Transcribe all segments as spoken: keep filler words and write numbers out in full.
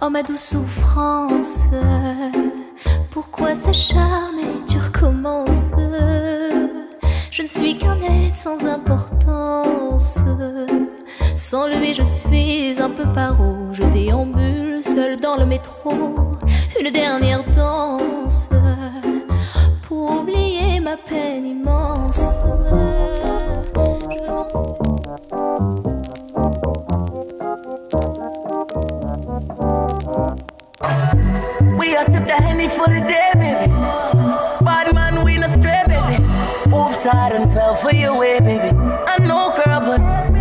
Oh ma douce souffrance, pourquoi s'acharner, tu recommences? Je ne suis qu'un être sans importance. Sans lui je suis un peu paro. Je déambule seul dans le métro. Une dernière danse pour oublier ma peine immense. We are sip the Henny for the day, baby. Bad man, we no stray, baby. Oops, I done fell for your way, baby. I know, girl, but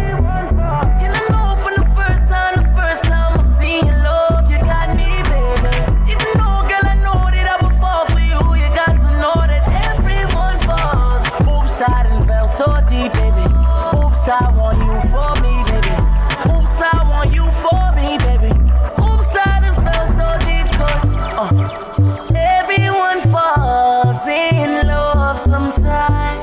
and I know from the first time, the first time I seen your love, you got me, baby. Even though, girl, I know that I would fall for you, you got to know that everyone falls. Oops, I done fell so deep, baby. Oops, I want you for me, baby. Oops, I want you for me, baby. Oops, I done fell so deep, cause uh, everyone falls in love sometime.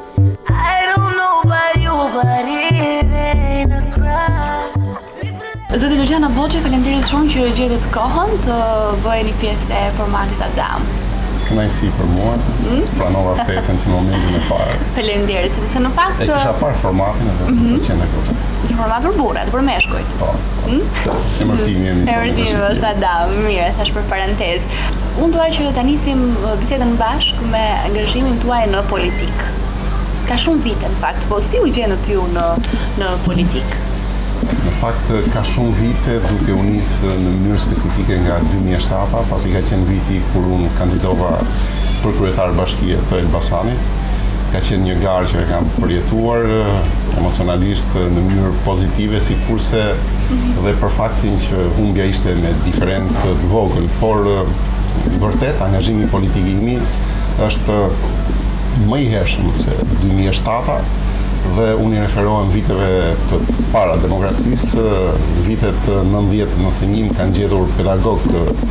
I don't know about you, but it ain't a crime. Zoti Luciana Voçe, faleminderit shumë që gjetët kohën të bëheni pjesë e formatit Adam. Kënaqësi për mua, mm? Pranova ftesën si momentin e parë. Faleminderit, sepse në fakt e kisha parë formatin edhe më pëlqen ajo. Ki format për burrat, për meshkujt. Po. Emërtimi i emisionit. Emërtimi është Adam, mirë, thash për parantezë. Unë dua që ta nisim bisedën bashkë me angazhimin tuaj në politikë. Ka shumë vite në fakt, po si u gjenët ju në në politikë? Në fakt ka shumë vite duke u nisë në mënyrë specifike nga dy mijë e shtatë, pasi ka qenë viti kur unë kandidova për kryetar bashkie të Elbasanit. Ka qenë një garë që e kam përjetuar emocionalisht në mënyrë pozitive, sikurse dhe për faktin që humbja ishte me diferencë të vogël, por vërtet angazhimi politik i imi është më i hershëm se dy mijë e shtatë. Dhe unë i referohem viteve të para demokracisë, vitet nëntëdhjetë nëntëdhjetë një kanë gjetur pedagog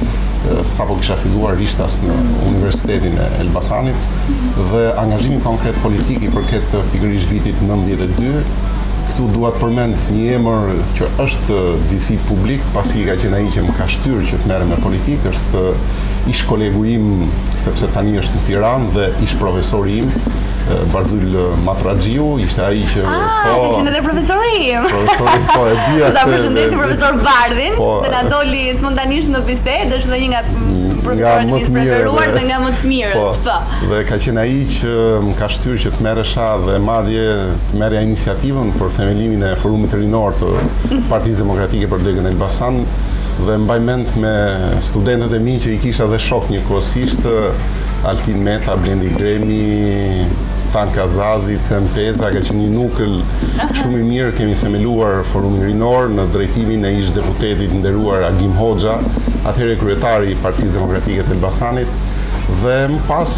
sapo kisha filluar rishtas në Universitetin e Elbasanit dhe angazhimi konkret politik i përket pikërisht vitit nëntëdhjetë e dy. Këtu duat përmend një emër që është disi publik, pasi ka qenë ai që më ka shtyrë që të merrem me politikë, është ish kolegu im, sepse tani është në Tiranë dhe ish profesori im, Barzul Matraxhiu, ishte ai që ah, po ka qenë edhe profesori im. Profesori po e di atë. Ta përshëndesim profesor Bardhin, po, se na doli spontanisht në bisedë, është edhe një nga profesorët më të preferuar dhe nga më të mirët. Po. Po. Dhe ka qenë ai që më ka shtyrë që të merresha dhe madje të merrja iniciativën për themelimin e forumit rinor të Partisë Demokratike për Degën Elbasan dhe mbaj mend me studentët e mi që i kisha dhe shok njëkohësisht, Altin Meta, Blendi Gremi, Tanka Zazi, Cem Peza, ka qenë një nukël shumë i mirë. Kemi themeluar forumin rinor në drejtimin e ish deputetit nderuar Agim Hoxha, atëherë kryetari i Partisë Demokratike të Elbasanit, dhe më pas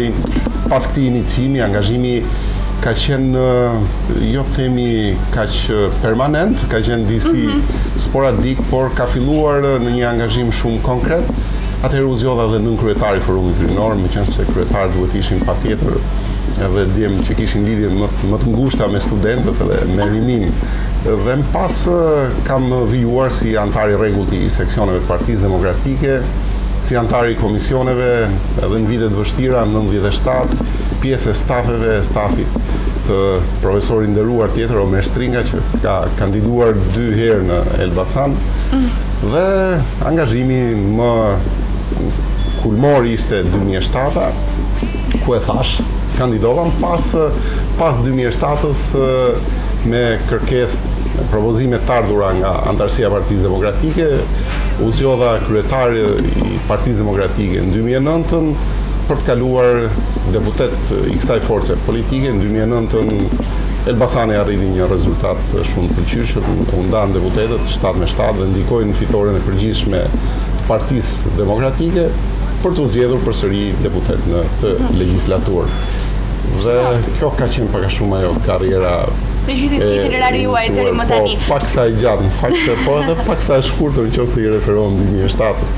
pas këtij iniciimi, angazhimi ka qenë, jo të themi kaq permanent, ka qenë disi mm-hmm. sporadik, por ka filluar në një angazhim shumë konkret. Atëherë u zgjodha dhe nën kryetari i forumit rinor, meqense kryetar duhet ishin patjetër edhe djem që kishin lidhje më, më të ngushta me studentët dhe me rinin. Dhe më pas kam vijuar si antar i rregullt i seksioneve të Partisë Demokratike, si antar i komisioneve edhe në vitet vështira, në nëntëdhjetë e shtatë, pjesë e stafeve, stafit të profesorit nderuar tjetër Omer Stringa, që ka kandiduar dy herë në Elbasan, mm. dhe angazhimi më kulmori ishte dy mijë e shtatë, ku e thash, kandidova pas pas dy mijë e shtatës me kërkesë, me propozime të ardhura nga antarësia e Partisë Demokratike, u zgjodha kryetari i Partisë Demokratike në dy mijë e nëntë për të kaluar deputet i kësaj force politike. Në dy mijë e nëntë Elbasani arriti një rezultat shumë të pëlqyeshëm, u ndanë deputetët shtatë me shtatë dhe ndikoi në fitoren e përgjithshme të Partisë Demokratike për të zgjedhur përsëri deputet në këtë legjislaturë. Dhe kjo ka qenë pak a shumë ajo karriera Në gjithë itinerari juaj deri më tani. Po, pak sa e gjatë, në fakt, po edhe pak sa e shkurtër nëse i referohem dy mijë e shtatës.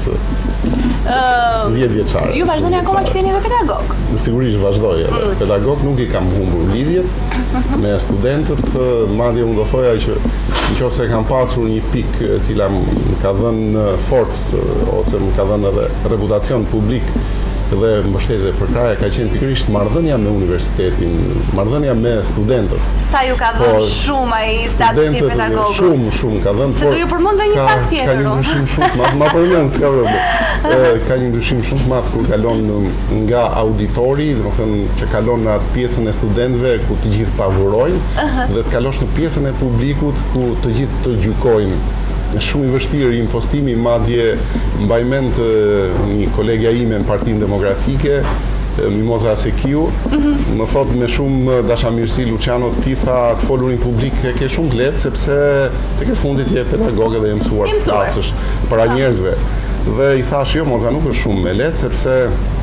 dhjetë vjeçare. Ju vazhdoni akoma që jeni edhe pedagog? Sigurisht vazhdoj edhe. Mm. Pedagog nuk i kam humbur lidhjet mm-hmm. me studentët, madje unë do thoja që nëse kam pasur një pikë e cila më ka dhënë forcë ose më ka dhënë edhe reputacion publik dhe mbështetje për kraje ka qenë pikërisht marrëdhënia me universitetin, marrëdhënia me studentët. Sa ju ka dhënë shumë ai statusi pedagog? Shumë, shumë ka dhënë. Se do ju përmend një pak tjetër. Ka një ndryshim shumë të madh, ma përmend s'ka problem. Ka një ndryshim shumë të madh kur kalon nga auditori, domethënë që kalon në atë pjesën e studentëve ku të gjithë tavorojnë uh-huh. dhe të kalosh në pjesën e publikut ku të gjithë të gjykojnë. Shumë i vështirë impostimi, madje mbaj mend një kolegja ime në Partinë Demokratike, Mimoza Asekiu, mm-hmm. më thot me shumë dashamirësi Luciano, ti tha të folurin publik e ke shumë të lehtë sepse tek e fundit je pedagog dhe je mësuar të flasësh para njerëzve. Dhe i thash jo, Moza nuk është shumë me lehtë sepse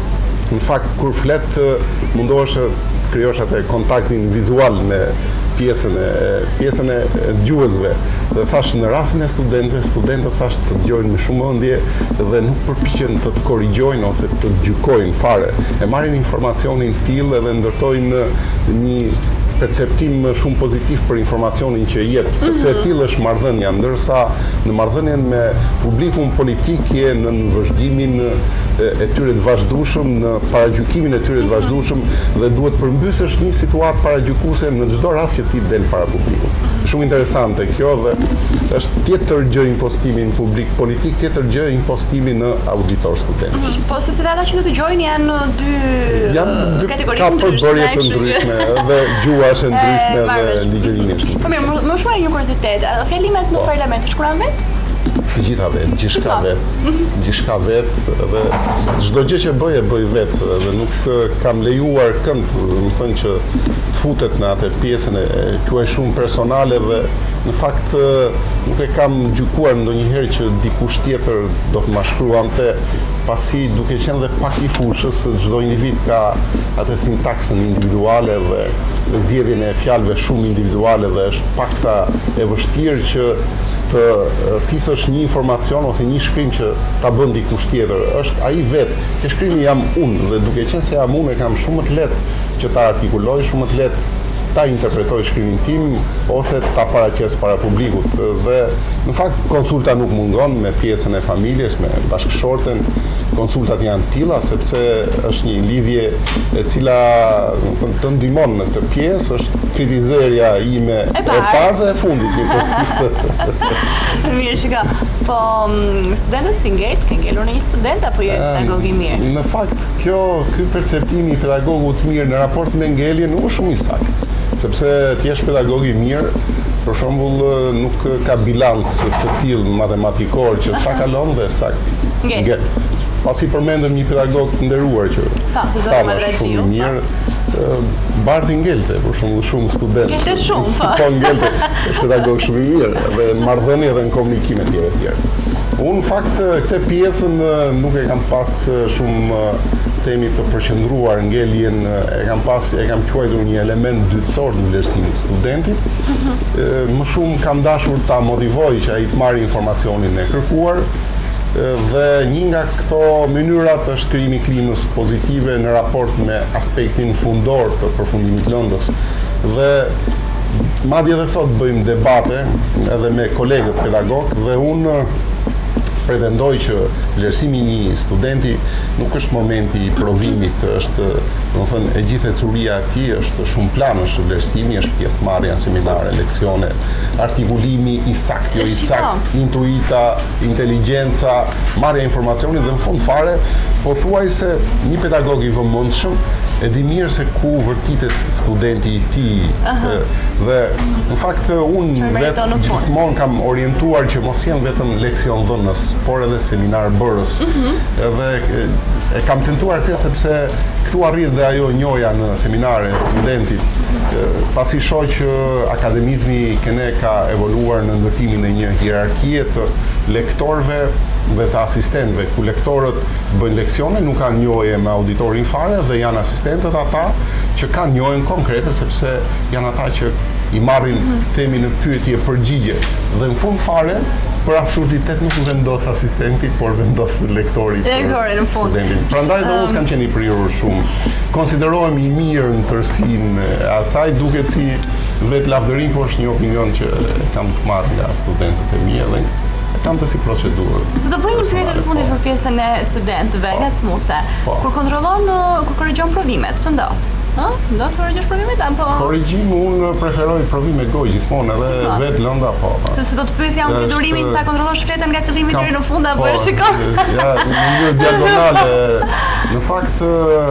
në fakt kur flet mundohesh të krijosh atë kontaktin vizual me pjesën e pjesën e dëgjuesve. Dhe thash në rastin e studentëve, studentët thash të dëgjojnë me shumë ëndje dhe nuk përpiqen të të korrigjojnë ose të gjykojnë fare. E marrin informacionin tillë dhe ndërtojnë një perceptim shumë pozitiv për informacionin që jep, sepse mm-hmm. tillë është marrëdhënia, ndërsa në marrëdhënien me publikun politik je në vazhdimin e tyre të vazhdueshëm, në paragjykimin e tyre të vazhdueshëm dhe duhet përmbysësh një situatë paragjykuese në çdo rast që ti del para publikut. Shumë interesante kjo dhe është tjetër gjë impostimi në publik politik, tjetër gjë impostimi në auditor studentësh. Mm, po sepse ata që do të gjojnë janë dy, dy kategori të ndryshme, të ndryshme dhe gjua është ndryshme dhe ligjërimi është. Po mirë, më shumë një kuriozitet, fjalimet në parlament shkruan vet? Të gjitha vetë, gjithçka vetë, gjithçka vetë dhe çdo gjë që bëj e bëj vetë dhe nuk kam lejuar kënd, më thënë që të futet në atë pjesën e quaj shumë personale dhe në fakt nuk e kam gjykuar ndonjëherë që dikush tjetër do të ma shkruante, pasi duke qenë dhe pak i fushës, çdo individ ka atë sintaksën individuale dhe zgjedhjen e fjalëve shumë individuale dhe është paksa e vështirë që të thithësh një informacion ose një shkrim që ta bën dikush tjetër. Është ai vetë, që shkrimi jam unë dhe duke qenë se jam unë e kam shumë të lehtë që ta artikuloj, shumë të lehtë ta interpretoj shkrimin tim ose ta paraqes para publikut dhe në fakt konsulta nuk mungon me pjesën e familjes, me bashkëshorten. Konsultat janë tilla sepse është një lidhje e cila të ndihmon në këtë pjesë, është kritizerja ime e parë dhe e fundit njëkohësisht. Mirë, shika. Po studentët si ngel, ke ngelur në një student apo je pedagog i mirë? Në fakt, kjo ky perceptimi i pedagogut mirë në raport me ngeljen nuk është shumë i saktë, sepse ti je pedagog i mirë, për shembull nuk ka bilans të tillë matematikor që sa kalon dhe sa ngel. Pasi përmendëm një pedagog të nderuar që thamë shumë mirë, Barti ngelte, për shembull shumë student. Ngelte shumë, po. Po ngelte, është pedagog shumë i mirë dhe në marrëdhënie dhe në komunikim etj etj. Unë në fakt këtë pjesën nuk e kam pas shumë themi të përqendruar ngeljen, e kam pas e kam quajtur një element dytësor të vlerësimit studentit. Mm-hmm. Më shumë kam dashur ta motivoj që ai të marrë informacionin e kërkuar. Dhe një nga këto mënyrat është krijimi i klimës pozitive në raport me aspektin fundor të përfundimit lëndës. Dhe madje edhe sot bëjmë debate edhe me kolegët pedagog dhe unë pretendoj që vlerësimi i një studenti nuk është momenti i provimit, është, domethënë, e gjithë ecuria e tij është shumë planësh vlerësimi, është pjesëmarrja në seminare, leksione, artikulimi i saktë, jo i saktë, intuita, inteligjenca, marrja e informacionit dhe në fund fare, pothuajse një pedagog i vëmendshëm e di mirë se ku vërtitet studenti i tij. Uh-huh. Dhe në fakt unë vetë gjithmonë kam orientuar që mos jem vetëm leksion dhënës, por edhe seminar bërës. Uh-huh. Edhe e kam tentuar këtë sepse këtu arrit dhe ajo njoja në seminare e studentit. Pasi shoh që akademizmi kene ka evoluar në ndërtimin e një hierarkie të lektorëve, dhe të asistentëve, ku lektorët bëjnë leksione, nuk kanë njohje me auditorin fare dhe janë asistentët ata që kanë njohjen konkrete sepse janë ata që i marrin themi në pyetje përgjigje dhe në fund fare për absurditet nuk vendos asistenti, por vendos lektori për studentin. Prandaj dhe unë s'kam qenë i prirur shumë. Konsiderohem i mirë në tërsinë e asaj, duket si vetë lavdërim, por është një opinion që kam të marrë nga studentët e mi dhe kam të si procedurë. Të të bëj një pyetje të fundit për pjesën e studentëve, ngacmuese. Kur kontrollon, kur korrigjon provimet, të ndodh? Ë? Do të korrigjosh provimet apo? Korrigjim, unë preferoj provime gojë gjithmonë edhe vetë lënda po. Se do të pyesja unë durimin ta kontrollosh fletën nga fillimi deri në fund apo e shikon? Ja, në mënyrë diagonale. Në fakt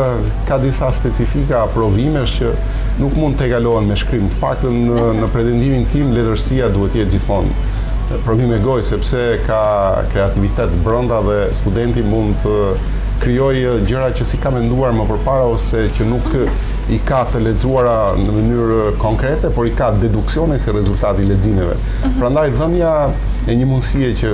ka disa specifika provimesh që nuk mund të kalohen me shkrim. Të paktën në pretendimin tim letërsia duhet jetë gjithmonë provime gojë sepse ka kreativitet brenda dhe studenti mund të krijoj gjëra që si ka menduar më përpara ose që nuk i ka të lexuara në mënyrë konkrete, por i ka deduksione si rezultati i leximeve. Prandaj dhënia e një mundësie që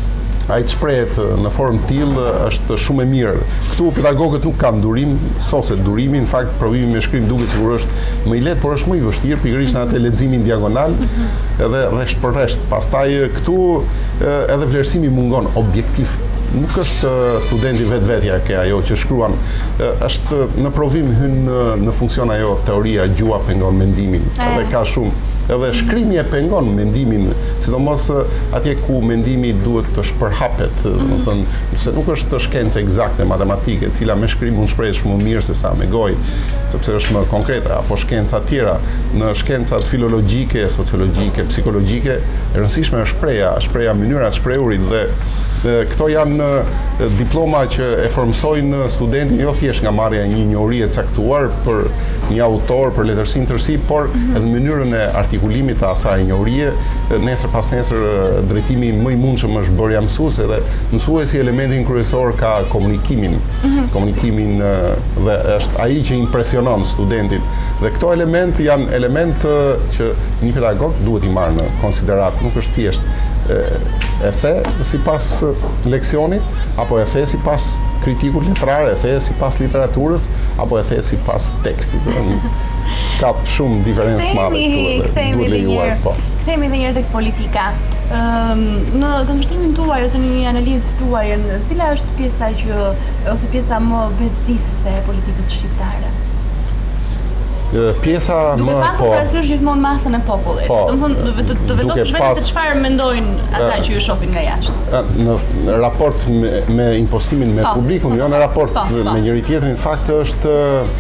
ai të shprehet në formë tillë është shumë e mirë. Ktu pedagogët nuk kanë durim, soset durimi, në fakt provimi me shkrim duket sikur është më i lehtë, por është më i vështirë pikërisht në atë leximin diagonal edhe rresht për rresht. Pastaj këtu edhe vlerësimi mungon objektiv. Nuk është studenti vetvetja ke ajo që shkruan, është në provim hyn në funksion ajo teoria, gjua pengon mendimin. Edhe ka shumë edhe shkrimi e pengon mendimin, sidomos atje ku mendimi duhet të shpërhapet, do të thënë, se nuk është shkencë eksakte matematike, e cila me shkrim mund shprehet shumë mirë se sa me gojë, sepse është më konkrete, apo shkenca tjera. Në shkencat filologjike, sociologjike, psikologjike, e rëndësishme është shpreha, shpreha mënyra e shprehurit dhe këto janë diploma që e formsojnë studentin jo thjesht nga marrja e një njohurie të caktuar për një autor, për letërsinë tërësi, por edhe mënyrën e artikulimit të asaj njohurie. Nesër pas nesër drejtimi më i mundshëm është bërja mësuese dhe mësuesi elementin kryesor ka komunikimin. Komunikimin dhe është ai që impresionon studentin. Dhe këto element janë element që një pedagog duhet i marrë në konsiderat, nuk është thjesht e the sipas leksionit, apo e the sipas kritikut letrar, e the sipas literaturës, apo e the sipas tekstit. Ka shumë diferencë të madhe këtu dhe duhet lejuar. Kthehemi edhe një herë tek politika. Në këndvështrimin tuaj ose në një analizë tuaj, cila është pjesa që ose pjesa më bezdisëse e politikës shqiptare? Pjesa më duke pasur parasysh gjithmonë masën e popullit. Domethënë të vendosh vetë se çfarë mendojnë ata që ju shohin nga jashtë. Në raport me impostimin me publikun, jo në raport me njëri tjetrin, në fakt është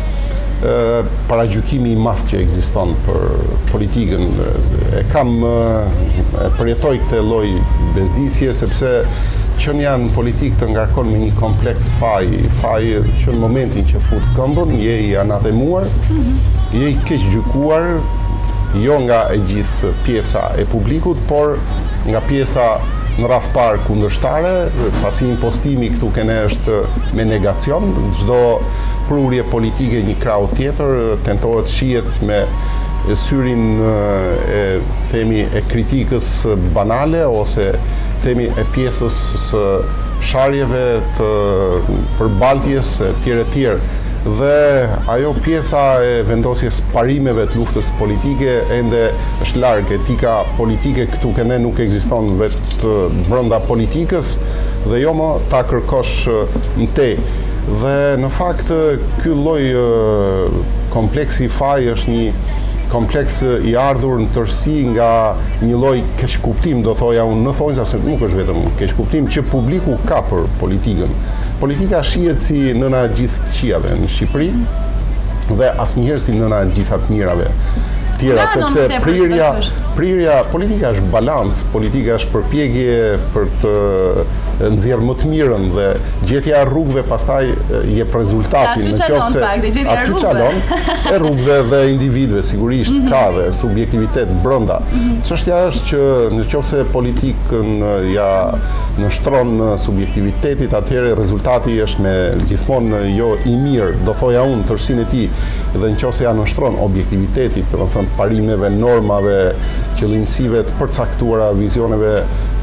paragjykimi i madh që ekziston për politikën. E kam e përjetoj këtë lloj bezdisje sepse qënia në politikë të ngarkon me një kompleks faj, faj që në momentin që fut këmbën, je i anatemuar, je i keq gjykuar, jo nga e gjithë pjesa e publikut, por nga pjesa në radh parë kundërshtare, pasi impostimi këtu kene është me negacion, çdo prurje politike një krau tjetër tentohet shihet me syrin e themi e kritikës banale ose themi e pjesës së sharjeve të përbaltjes e tjere tjere. Dhe ajo pjesa e vendosjes parimeve të luftës politike ende është larg. Etika politike këtu kene nuk ekziston vetë brenda politikës dhe jo më ta kërkosh mtej. Dhe në fakt ky lloj kompleksi faj është një kompleks i ardhur në tërësi nga një lloj keqkuptim, do thoja unë, në thonjza se nuk është vetëm keqkuptim që publiku ka për politikën. Politika shihet si nëna e gjithë këqijave në Shqipëri dhe asnjëherë si nëna e gjitha të mirave tjera, sepse prirja, prirja, politika është balans, politika është përpjekje për të nxjerrë më të mirën dhe gjetja e rrugëve pastaj jep rezultatin. Në qoftë se aty çalon e rrugëve dhe individëve sigurisht mm -hmm. ka dhe subjektivitet brenda. Çështja është që në qoftë se politikën ja nështron subjektivitetit, atëherë rezultati është me gjithmonë jo i mirë, do thoja unë tërsinë e tij, dhe në qoftë se ja nështron objektivitetit, do të thënë parimeve, normave, qëllimësive të përcaktuara, vizioneve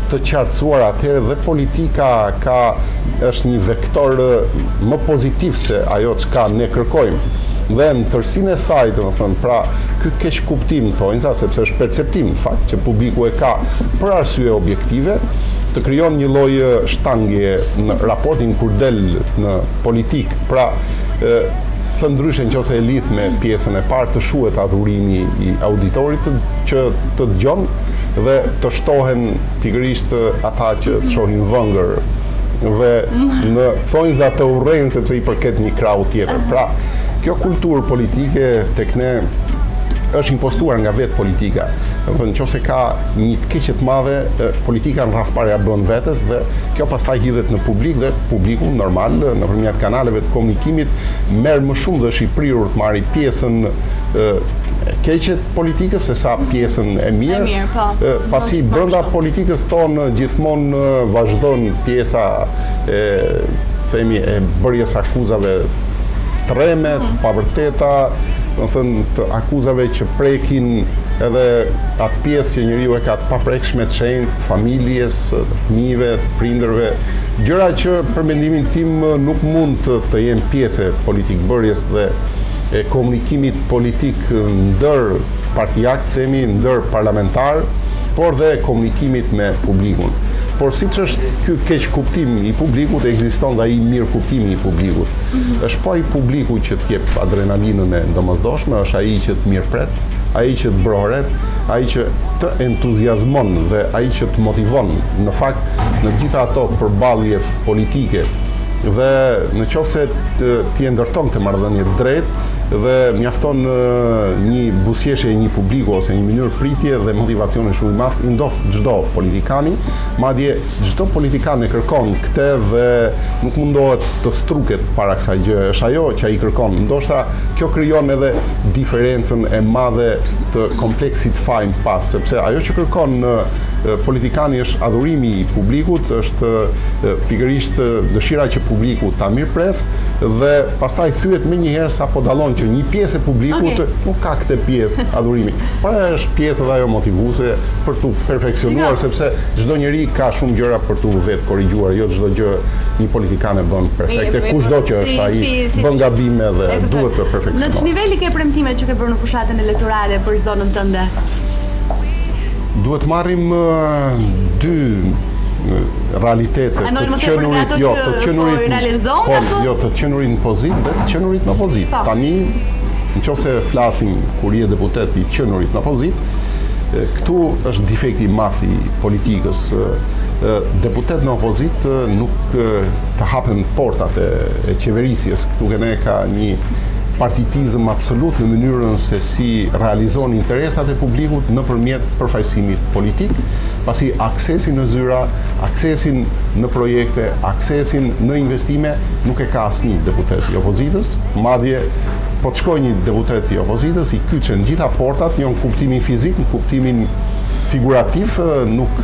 të qartësuar atëherë dhe politika ka është një vektor më pozitiv se ajo çka ne kërkojmë. Dhe në tërsinë e saj, domethënë, pra ky keq kuptim thonjza, sepse është perceptim në fakt që publiku e ka për arsye objektive, të krijon një lloj shtangje në raportin kur del në politik. Pra, thë ndryshe nëse e lidh me pjesën e parë, të shuhet adhurimi i auditorit që të dëgjon dhe të shtohen pikërisht ata që të shohin vëngër dhe në thonjza të urrejnë sepse i përket një krau tjetër. Pra, kjo kulturë politike tek ne është impostuar nga vetë politika. Nëse ka një të keqe të madhe, politika në rreth parë ja bën vetes dhe kjo pastaj hidhet në publik dhe publiku normal nëpërmjet kanaleve të komunikimit merr më shumë dhe është i prirur të marrë pjesën e keqe të politikës se sa pjesën e mirë. E mirë, po. Pasi brenda politikës tonë gjithmonë vazhdon pjesa e themi e bërjes akuzave treme, të pavërteta, do thënë të akuzave që prekin edhe atë pjesë që njeriu e ka të paprekshme të shenjtë, të familjes, të fëmijëve, të prindërve, gjëra që për mendimin tim nuk mund të, të jenë pjesë e politikbërjes dhe e komunikimit politik ndër partijak, themi, ndër parlamentar, por dhe komunikimit me publikun. Por siç është ky keq kuptim i publikut, ekziston dhe ai mirë kuptimi i publikut. Mm-hmm. Është po ai publiku që të jep adrenalinën e domosdoshme, është ai që të mirëpret, ai që të broret, ai që të entuziazmon dhe ai që të motivon. Në fakt, në gjitha ato përballjet politike dhe në qoftë se ti e ndërton këtë marrëdhënie drejt dhe mjafton një buzëqeshje e një publiku ose një mënyrë pritje dhe motivacioni shumë i madh, i ndodh çdo politikani, madje çdo politikan e kërkon këtë dhe nuk mundohet të struket para kësaj gjë, është ajo që ai kërkon. Ndoshta kjo krijon edhe diferencën e madhe të kompleksit fajin pas, sepse ajo që kërkon politikani është adhurimi i publikut, është pikërisht dëshira që publiku ta mirëpres dhe pastaj thyet më njëherë sapo dallon që një pjesë e publikut okay. nuk ka këtë pjesë adhurimi. Por është pjesë edhe ajo motivuese për tu perfeksionuar, sepse çdo njeri ka shumë gjëra për tu vetë korrigjuar, jo çdo gjë një politikan e bën perfekte, kushdo që është ai bën gabime dhe duhet të perfeksionohet. Në ç'niveli ke premtimet që ke bërë në fushatën elektorale për zonën tënde? Duhet marrim dy realitete të qenurit, jo, të qenurit, po, jo, të qenurit në pozit dhe të qenurit në opozit. Tani, nëse flasim kur je deputet i qenurit në opozit, këtu është defekti i madh i politikës. Deputet në opozit nuk të hapen portat e qeverisjes. Këtu ne ka një partitizëm absolut në mënyrën se si realizon interesat e publikut nëpërmjet përfaqësimit politik, pasi aksesin në zyra, aksesin në projekte, aksesin në investime nuk e ka asnjë deputet i opozitës, madje po të shkojë një deputet i opozitës, i kyçen gjitha portat, jo në kuptimin fizik, në kuptimin figurativ, nuk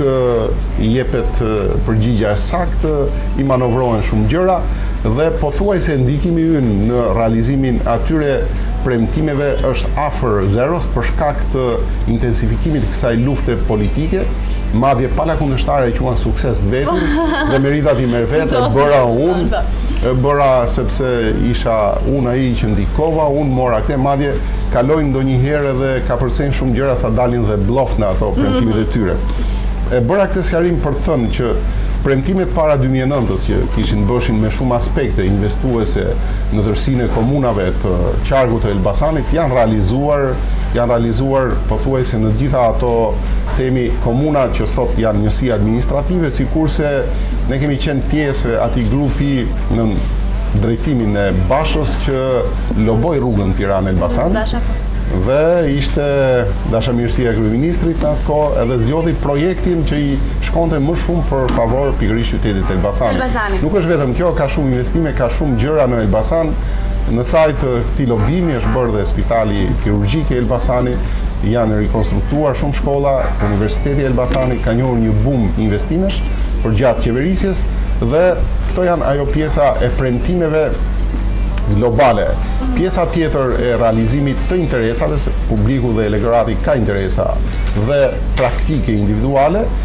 i jepet përgjigja e saktë, i manovrohen shumë gjëra dhe pothuajse ndikimi ynë në realizimin atyre premtimeve është afër zeros për shkak të intensifikimit të kësaj lufte politike, madje pala kundërshtare e quan sukses të vetin dhe meritat i merr vetë, e bëra unë, e bëra sepse isha unë ai që ndikova, unë mora këtë, madje kalojnë ndonjëherë edhe ka përsërin shumë gjëra sa dalin dhe bloft në ato premtimet e tyre. E bëra këtë sqarim për të thënë që premtimet para dy mijë e nëntës që kishin bëshin me shumë aspekte investuese në tërsinë e komunave të qargut të Elbasanit janë realizuar, janë realizuar pothuajse në gjitha ato themi komuna që sot janë njësi administrative, sikurse ne kemi qenë pjesë atij grupi në drejtimin e Bashës që loboi rrugën Tiranë-Elbasan. Dhe ishte dashamirësia e kryeministrit në atë kohë edhe zgjodhi projektin që i shkonte më shumë për favor pikërisht qytetit Elbasanit. Elbasanit. Nuk është vetëm kjo, ka shumë investime, ka shumë gjëra në Elbasan. Në sajt këtij lobimi është bërë dhe spitali kirurgjik i Elbasanit, janë rikonstruktuar shumë shkolla, Universiteti i Elbasanit ka njohur një bum investimesh për gjatë qeverisjes dhe këto janë ajo pjesa e premtimeve globale. Pjesa tjetër e realizimit të interesave, se publiku dhe elektorati ka interesa dhe praktike individuale, këtu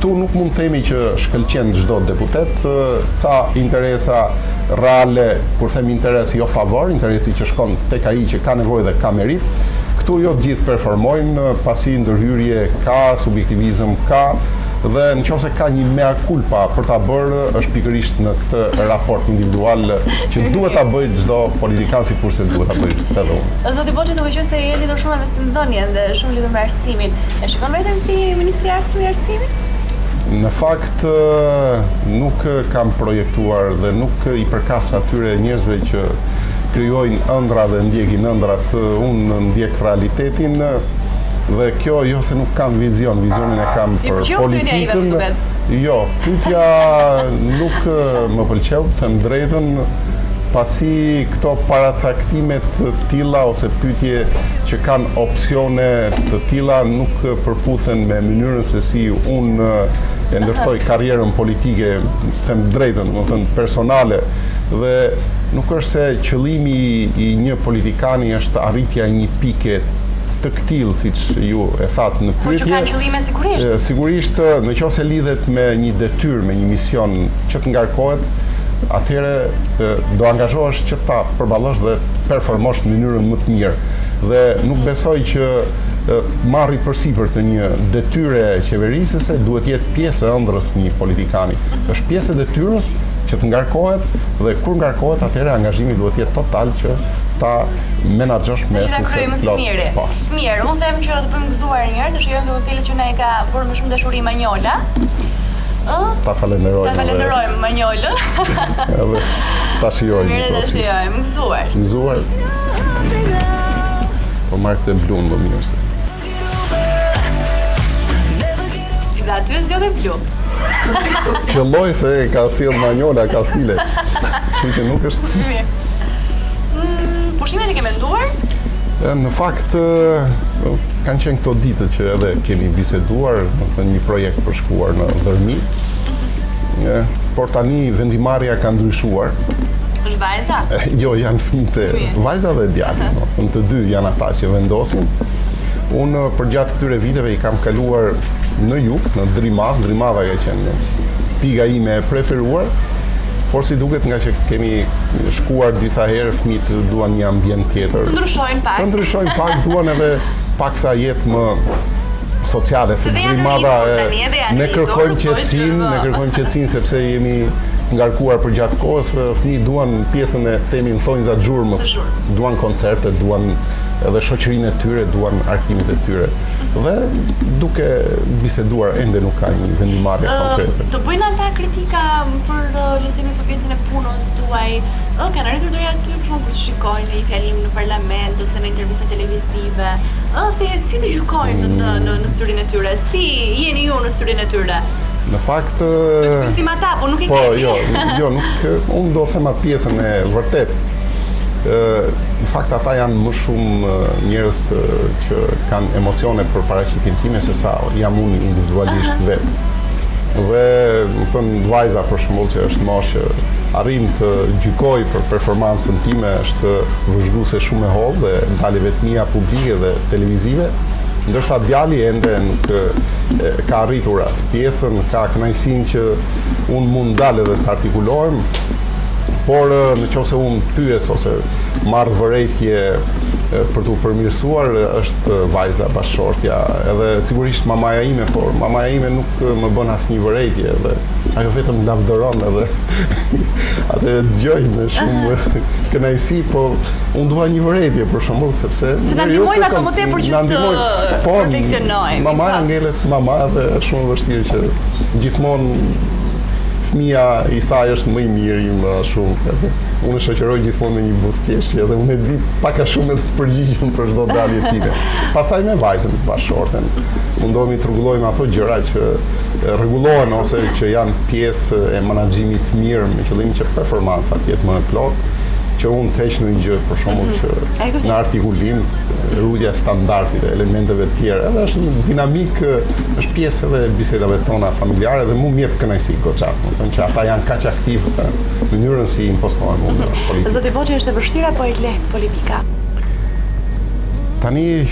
këtu nuk mund themi që shkëlqen çdo deputet, ca interesa reale, kur them interesi jo favor, interesi që shkon tek ai që ka nevojë dhe ka merit. Këtu jo të gjithë performojnë, pasi ndërhyrje ka, subjektivizëm ka, dhe në qoftë se ka një mea culpa për ta bërë, është pikërisht në këtë raport individual që duhet ta bëjë çdo politikan sikur se duhet ta bëjë edhe unë. Zoti Boçi, duke qenë se je lidhur shumë me stëndënien dhe shumë lidhur me arsimin, e shikon veten si ministri i arsimit dhe arsimit? Në fakt nuk kam projektuar dhe nuk i përkas atyre njerëzve që krijojnë ëndra dhe ndjekin ëndrat, unë ndjek realitetin. Dhe kjo jo se nuk kam vizion, vizionin e kam për politikën. Jo, pyetja nuk më pëlqeu, them drejtën, pasi këto paracaktimet të tilla ose pyetje që kanë opsione të tilla nuk përputhen me mënyrën se si unë e ndërtoj karrierën politike, them drejtën, do të thënë personale, dhe nuk është se qëllimi i një politikani është arritja e një pike të këtill, siç ju e thatë në pyetje. Po që kanë qëllime sigurisht. Sigurisht, nëse lidhet me një detyrë, me një mision që të ngarkohet, atëherë do angazhohesh që ta përballosh dhe performosh në mënyrën më të mirë. Dhe nuk besoj që marrit përsipër të një detyre qeverisëse duhet jetë pjesë e ëndrrës një politikani. Është pjesë e detyrës që të ngarkohet, dhe kur ngarkohet atëherë angazhimi duhet jetë total që ta menaxhosh me sukses të plotë. Po. Mirë, unë them që të bëjmë gëzuar një herë, të shijojmë hotelin që na e ka bërë me shumë dashuri Manjola. Ta falenderojmë. Ta falenderojmë Manjolën. Edhe ta shijojmë. Mirë, ta shijojmë, gëzuar. Gëzuar. Po marrë këtë blunë më mirë se. Dhe aty e zgjodhe blu. Qëlloj se ka sjell Manjola, ka stile. Kështu që nuk është. Pushimet e ke menduar? Në fakt, kanë qenë këto ditët që edhe kemi biseduar, do të thënë një projekt përshkuar në Dhërmi. Por tani vendimarrja ka ndryshuar. Është vajza? Jo, janë fëmijë, vajza dhe djali, do të thënë të dy janë ata që vendosin. Unë përgjatë këtyre viteve i kam kaluar në jug, në Drimadh, Drimadha ka qenë piga ime e preferuar. Por si duket, nga që kemi shkuar disa herë, fëmijët duan një ambient tjetër. Të ndryshojnë pak. Të ndryshojnë pak, duan edhe pak sa jetë më sociale, se Drimadha ne kërkojmë qetësinë, ne kërkojmë qetësinë sepse jemi ngarkuar për gjatë kohës, fëmijët duan pjesën e themin thonjza xhurmës, duan koncerte, duan edhe shoqërinë e tyre, duan arkimet e tyre. Dhe duke biseduar ende nuk ka një vendimarrje konkrete. Të bëjnë ata kritika për lehtësimin për pjesën e punës tuaj? Kanë arritur deri aty për shkak të shikojnë një fjalim në parlament ose në intervista televizive? Ose si të gjykojnë në në në syrin e tyre? Si jeni ju në syrin e tyre? Në fakt, do të pyesim ata, po nuk e po, kemi. Jo, jo, nuk, unë do them atë pjesën e vërtet. Në fakt, ata janë më shumë njerëz që kanë emocione për paraqitjen time se sa jam unë individualisht vetë. Dhe, më thënë, vajza për shembull që është moshë, arrin të gjykoj për performancën time, është vëzhguese shumë e hollë dhe dalë vetmia publike dhe televizive. Ndërsa djali ende nuk ka arritur atë pjesën, ka kënaqësinë që unë mund dalë dhe të artikulohem, por në qoftë se unë pyes ose marr vërejtje për t'u përmirësuar, është vajza bashkëshortja, edhe sigurisht mamaja ime, por mamaja ime nuk më bën asnjë vërejtje, dhe ajo vetëm lavdëron edhe atë dëgjoj me shumë kënaqësi, por unë dua një vërejtje për shembull, sepse se na ndihmojnë ato më tepër që të perfeksionojmë. Mamaja ngelet mama dhe është shumë e vështirë që gjithmonë fëmia i saj është më i miri, më shumë. Unë shoqëroj gjithmonë me një buzëqeshje dhe unë e di pak a shumë të përgjigjem për çdo dalje time. Pastaj me vajzën bashkëshorten, mundohemi të rregullojmë ato gjëra që rregullohen ose që janë pjesë e menaxhimit të mirë me qëllim që performanca të jetë më e plotë, që unë të heq në një gjë, për shembull që në artikulim, rrugja e standardit e elementeve të tjera, edhe është një dinamik, është pjesë edhe bisedave tona familjare dhe mu më jep kënaqësi goxha, do të thënë që ata janë kaq aktiv në mënyrën si impostohen unë në politikë. Zoti Boçi, është e vështirë apo e lehtë politika? Tani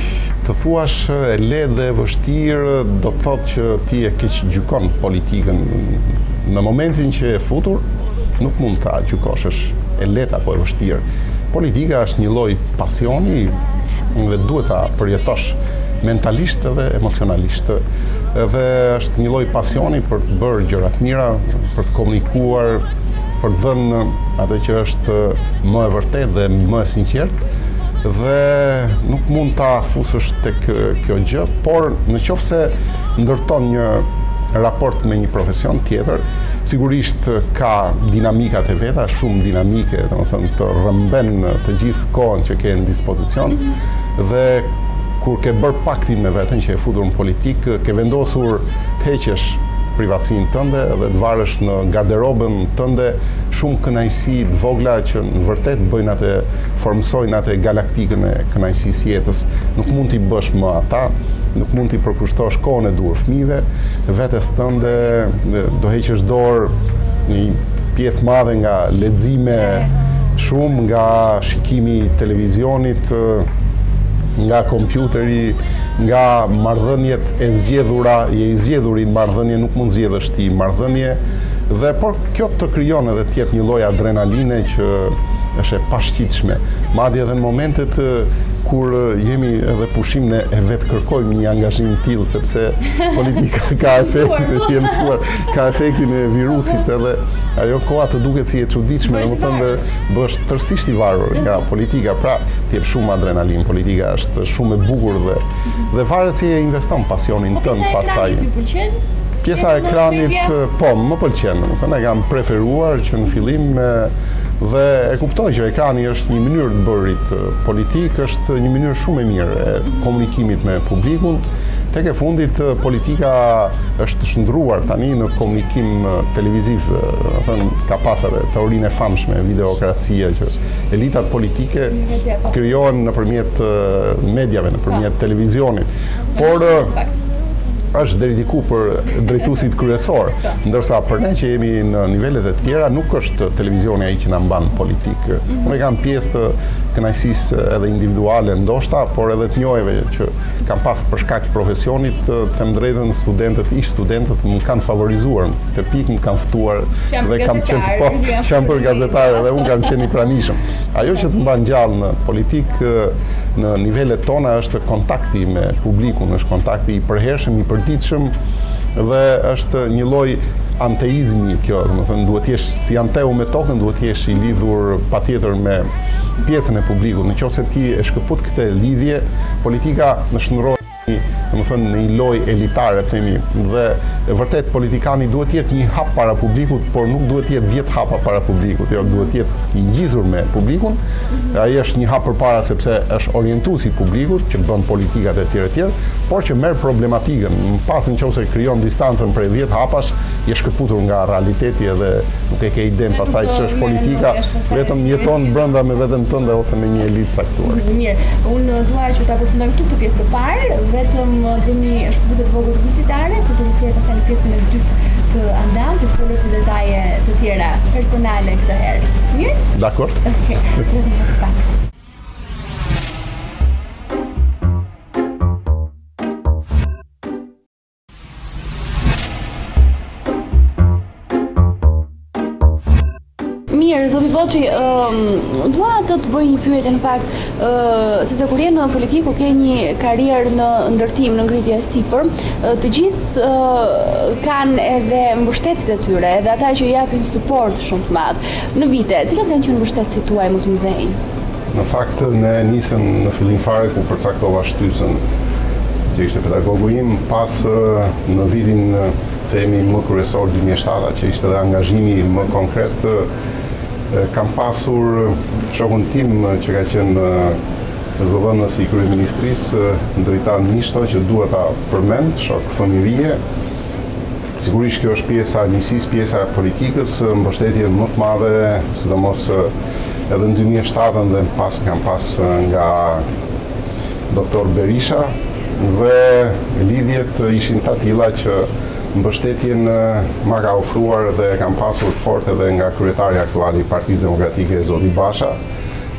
Të thuash e lehtë dhe e vështirë do të thotë që ti e keq gjykon politikën. Në momentin që e futur, nuk mund ta gjykosh, është e lehtë apo e vështirë. Politika është një lloj pasioni dhe duhet ta përjetosh mentalisht dhe emocionalisht. Edhe është një lloj pasioni për të bërë gjëra të mira, për të komunikuar, për të dhënë atë që është më e vërtetë dhe më e sinqertë. Dhe nuk mund ta fusësh tek kjo gjë, por në qoftë se ndërton një raport me një profesion tjetër, sigurisht ka dinamikat e veta, shumë dinamike, domethënë të rrëmben të gjithë kohën që ke në dispozicion, dhe kur ke bërë paktin me veten që e futur në politikë, ke vendosur të heqësh privatësinë tënde dhe të varësh në garderobën tënde shumë kënaqësi të vogla që në vërtet bëjnë atë, formsojnë atë galaktikën e kënaqësisë jetës. Nuk mund t'i bësh më ata, nuk mund t'i përkushtosh kohën e duhur fëmijëve, vetes tënde do heqësh dorë një pjesë madhe nga lexime, shumë nga shikimi i televizionit, nga kompjuteri, nga marrëdhëniet e zgjedhura, je i zgjedhurin marrëdhënie, nuk mund zgjedhësh ti marrëdhënie, dhe por kjo të krijon edhe të jep një lloj adrenaline që është e pashqitshme. Madje edhe në momentet kur jemi edhe pushim ne e vetë kërkojmë një angazhim tillë, sepse politika ka efektin e të mësuar, ka efektin e virusit, edhe ajo koha të duket si e çuditshme, domethënë bësh tërësisht i varur nga politika, pra të jep shumë adrenalinë. Politika është shumë e bukur dhe dhe varet si e investon pasionin tënd pastaj. Pjesa e ekranit, po, më pëlqen, domethënë e kam preferuar që në fillim dhe e kuptoj që ekrani është një mënyrë të bërit politik, është një mënyrë shumë e mirë e komunikimit me publikun. Tek e fundit, politika është shndruar tani në komunikim televiziv, thënë, ka pas edhe teorinë e famshme, videokracia, që elitat politike krijohen nëpërmjet mediave, nëpërmjet televizionit. Por është deri diku për drejtuesit kryesor, ndërsa për ne që jemi në nivelet e tjera nuk është televizioni ai që na mban politik. Unë kam pjesë të kënaqësisë edhe individuale ndoshta, por edhe të njëjve që kam pas për shkak të profesionit, të them drejtën, studentët, ish studentët më kanë favorizuar, të pikë më kanë ftuar dhe kam qenë po, jam për gazetar dhe unë kam qenë i pranishëm. Ajo që të mban gjallë në politikë në nivelet tona është kontakti me publikun, është kontakti i përhershëm, i përditshëm dhe është një lloj anteizmi kjo, domethënë duhet të jesh si anteu me tokën, duhet të jesh i lidhur patjetër me pjesën e publikut. Nëse ti e shkëput këtë lidhje, politika në shndrohet domethënë në një lojë elitare, themi, dhe e vërtet politikani duhet të jetë një hap para publikut, por nuk duhet të jetë dhjetë hapa para publikut, jo, duhet të jetë i ngjizur me publikun. Ai është një hap përpara sepse është orientuesi i publikut që bën politikat e tjera të tjera, por që merr problematikën. Pas nëse krijon distancën prej dhjetë hapash, je shkëputur nga realiteti edhe nuk e ke idenë pasaj ç'është politika, vetëm jeton brenda me veten tënde ose me një elitë caktuar. Mirë, unë dua që ta përfundojmë këtu pjesë të parë, vetëm kemi shkëputje të vogël publicitare, për të rikthyer pastaj në pjesën e dytë të Andam, të folur për detaje të tjera personale këtë herë. Mirë? Dakor. Okej. Vetëm pas pak. Mirë, zoti Boçi, um, dua të të bëj një pyetje në fakt, uh, sepse kur je në politikë ke një karrierë në ndërtim, në ngritje sipër, uh, të gjithë uh, kanë edhe mbështetësit e tyre, edhe ata që japin suport shumë të madh. Në vite, cilat kanë qenë mbështetësit tuaj më të mëdhenj? Në fakt, ne nisëm në fillim fare ku përcaktova shtysën që ishte pedagogu im, pas uh, në vitin uh, themi më kryesor dy mijë e shtatë, që ishte dhe angazhimi më konkret. Uh, Kam pasur shokun tim që ka qenë zëdhënës i kryeministrisë, Dritan Mishto, që duhet ta përmend, shok fëmijërie. Sigurisht kjo është pjesa e nisisë, pjesa e politikës, mbështetje më të madhe, sidomos edhe në dy mijë e shtatë dhe pas kam pas nga doktor Berisha, dhe lidhjet ishin të tilla që mbështetjen ma ka ofruar dhe kam pasur të forte edhe nga kryetari aktuali i Partisë Demokratike, zoti Basha,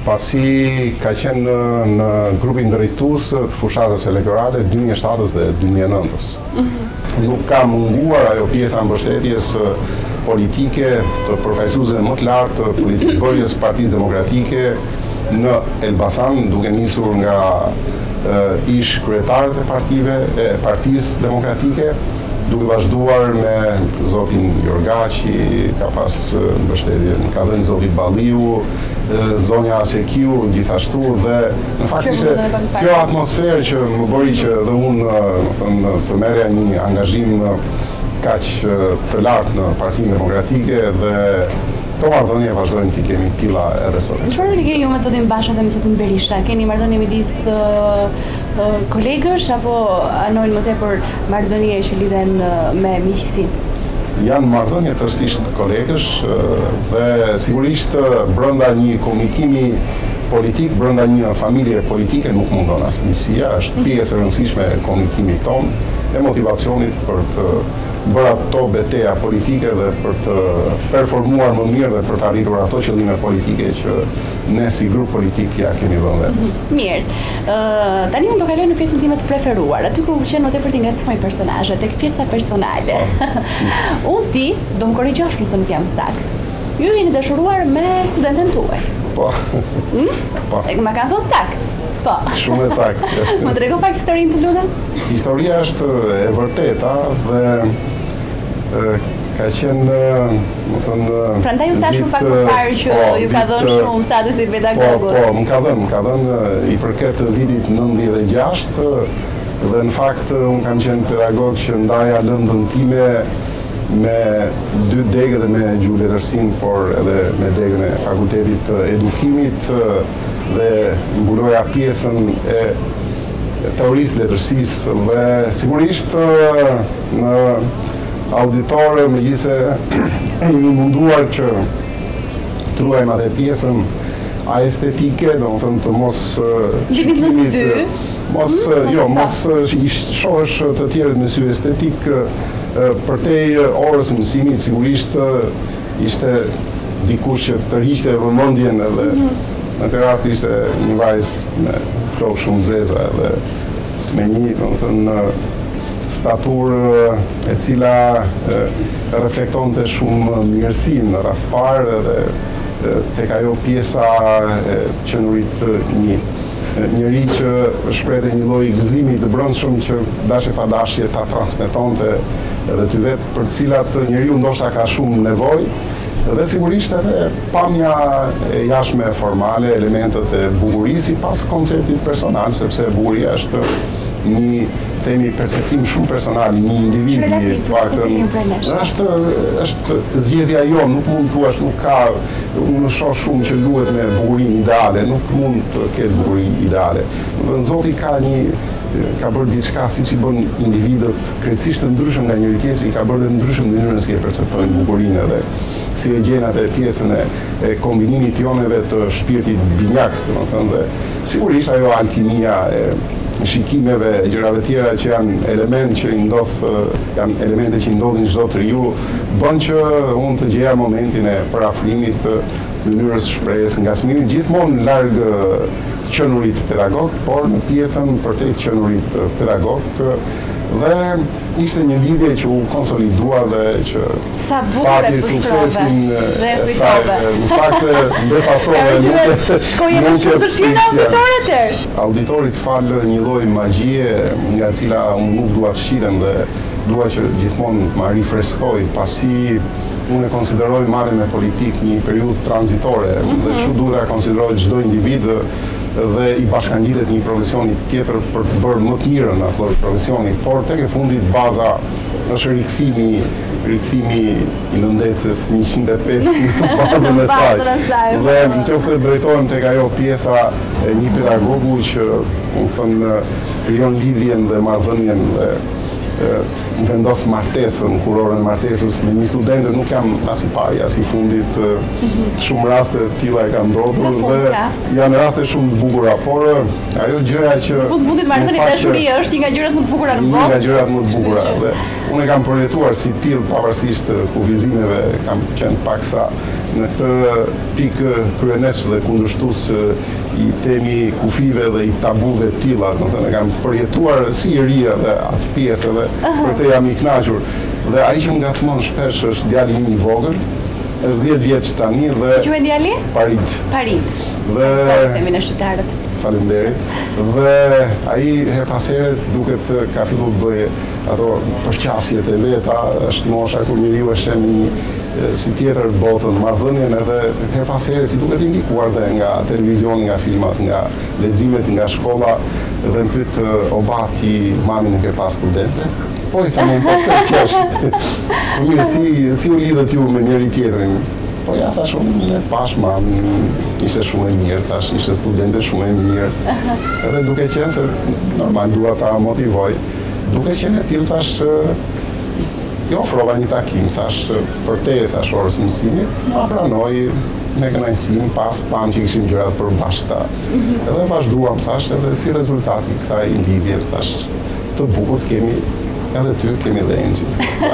pasi ka qenë në, në grupin drejtues të fushatës elektorale dy mijë e shtatës dhe dy mijë e nëntës. Mm-hmm. Nuk ka munguar ajo pjesa mbështetjes politike të përfaqësuesve më të lartë të politikërjes Partisë Demokratike në Elbasan, duke nisur nga uh, ish kryetarët e partive e Partisë Demokratike, duke vazhduar me zotin Jorgaçi, ka pas mbështetje, ka dhënë zoti Balliu, zonja Asekiu gjithashtu, dhe në fakt ishte kjo atmosferë që më bëri që dhe unë të, të merrja një angazhim kaq të lartë në Partinë Demokratike, dhe këto marrëdhënie vazhdojnë të kemi tilla edhe sot. Çfarë do keni ju me zotin Bashën dhe me zotin Berisha? Keni marrëdhënie midis uh, uh, kolegësh apo anojnë më tepër marrëdhënie që lidhen uh, me miqësinë? Janë marrëdhënie tërësisht kolegësh dhe sigurisht brenda një komunikimi politik, brenda një familje politike nuk mundon as miqësia, është pjesë e rëndësishme e komunikimit ton, e motivacionit për të bërë ato betejë politike dhe për të performuar më mirë dhe për të arritur ato qëllime politike që ne si grup politik ja kemi vënë vetes. Mirë. Uh, tani unë do kaloj në pjesën time të preferuar, aty ku qenë më tepër të ngacmoj personazhe, tek pjesa personale. Unë ti do më korrigjosh nëse nuk jam sakt. Ju jeni dashuruar me studenten tuaj. Po. Hmm? Po. E ma kanë thonë sakt. Po. Shumë e saktë. Më trego pak historinë të lutem? Historia është e vërteta dhe e, ka qenë, më thënë... Prandaj u thash pak më parë që po, ju ka dhënë shumë statusin pedagogut. Po, po, më ka dhënë, më ka dhënë i përket vitit nëntëdhjetë e gjashtë, dhe në fakt unë kam qenë pedagog që ndaja lëndën time me dy degë dhe me gjuhëletërsinë, por edhe me degën e Fakultetit të Edukimit, dhe mbuloja pjesën e teorisë letërsisë, dhe sigurisht në auditorë megjithëse e jemi munduar që të ruajmë atë pjesën a estetike, do të thënë të mos shikimit, mos jo, mos i shohësh të tjerët me sy estetik. Përtej orës mësimit sigurisht ishte dikush që tërhiqte vëmendjen, edhe në të rast ishte një vajzë me flokë shumë zeza edhe me një, do të thënë, staturë e cila e, reflektonte shumë mirësinë në radhë parë, dhe tek ajo pjesa e qenurit një njëri që shprehte një lloj gëzimi të brendshëm që dashje pa dashje ta transmetonte edhe ty vetë, për të cilat njeriu ndoshta ka shumë nevojë, dhe sigurisht edhe pamja e jashtme formale, elementet e bukurisë pas konceptit personal, sepse bukuria është një themi perceptim shumë personal, një individi, është është zgjedhja jonë, nuk mund të thuash, nuk ka, unë shoh shumë që luhet me bukurinë ideale, nuk mund të ketë bukuri ideale. Dhe Zoti ka një ka bërë diçka siç i bën individët krejtësisht të ndryshëm nga njëri tjetri, ka bërë të ndryshëm në mënyrën se e perceptojnë bukurinë, edhe si e gjen atë pjesën e, e kombinimit joneve të shpirtit binjak, domethënë, dhe sigurisht ajo alkimia e shikimeve e gjërave tjera që janë element që i ndodh, janë elemente që i ndodhin çdo triju, bën që unë të gjeja momentin e parafrimit të mënyrës shprehjes, ngacmimit gjithmonë larg qenurit pedagog, por në pjesën përtej qenurit pedagog, dhe ishte një lidhje që u konsolidua dhe që pati suksesin e saj. Në fakt befasove nuk shkojë në shumë të tjerë auditorit tërë. Auditorit falë një lloj magjie nga cila unë nuk dua të shitem dhe dua që gjithmonë ma rifreskoj, pasi unë e konsideroj marrjen me politik një periudhë tranzitore, mm-hmm. dhe kështu duhet ta konsideroj çdo individ dhe i bashkangjitet një profesioni tjetër për të bërë më të mirën në atë profesioni, por tek e fundit baza është rikthimi, rikthimi i nëndecës njëqind e pesë në bazën e saj. Dhe nëse drejtohem tek ajo pjesa e një pedagogu që, do të thënë, krijon lidhjen dhe marrëdhënien dhe vendos martesën, kurorën e martesës me një studente, nuk jam as i pari, as i fundit, shumë raste tilla e ka ndodhur dhe janë raste shumë të bukura, por ajo gjëja që në fund fundit marrëdhënia e dashuria është një nga gjërat më të bukura në botë. Një nga gjërat më të bukura dhe unë e kam përjetuar si tillë pavarësisht kufizimeve, kam qenë paksa në këtë pikë kryenesh dhe kundërshtues i temi kufive dhe i tabuve të tilla, do të thënë kam përjetuar si i ria dhe atë pjesë dhe për të jam i kënaqur. Dhe ai që më ngacmon shpesh është djali im i vogël, është dhjetë vjeç tani dhe Quhet djali? Parit. Parit. Dhe themin e shqiptarët. Faleminderit. Dhe ai her pas here duket ka filluar të bëjë ato përqasjet e veta, është mosha kur njeriu e sheh një sy tjetër botën, marrëdhënien edhe her pas here si duket i ndikuar dhe nga televizioni, nga filmat, nga leximet, nga shkolla dhe më pyet o bati mamin e ke pas studente? Po i thamë po pse qesh. Po mirë, si si u lidhet ju me njëri tjetrin? Po ja thash unë e pash mamin, ishte shumë e mirë, tash ishte studente shumë e mirë. Edhe duke qenë se normal dua ta motivoj, duke qenë e tillë tash jo ofrova një takim, thash për te, thash orës mësimit, ma pranoj me kënaqësi, pas pam që kishim gjërat për bashkëta. Edhe vazhduam, thash, edhe si rezultat i kësaj lidhje, thash, të bukur të kemi edhe ty, kemi dhe Engji.